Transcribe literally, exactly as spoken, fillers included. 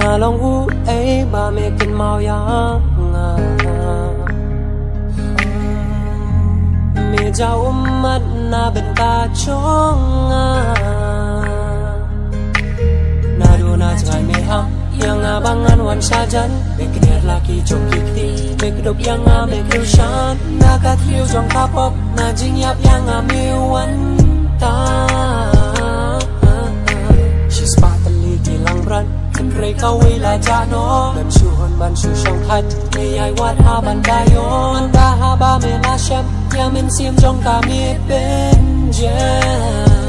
ngà lòng u ấy ba mẹ kinh mau yang mẹ giàu mắt na bên ta chong na do na jangan mẹ ham yang abangan wan sajan mẹ kiner laki chokiti mẹ kedop yang mẹ krusan na katriu jong kapop na jingyap yang mẹ wan ta she's partly kilang brand rây cao huy là cha nó đầm shu hồn ban shu song thắt ngày ai wat ha ban đai yon ta ha ba mẹ na xem nhà mình xiêm trong cả mi bên je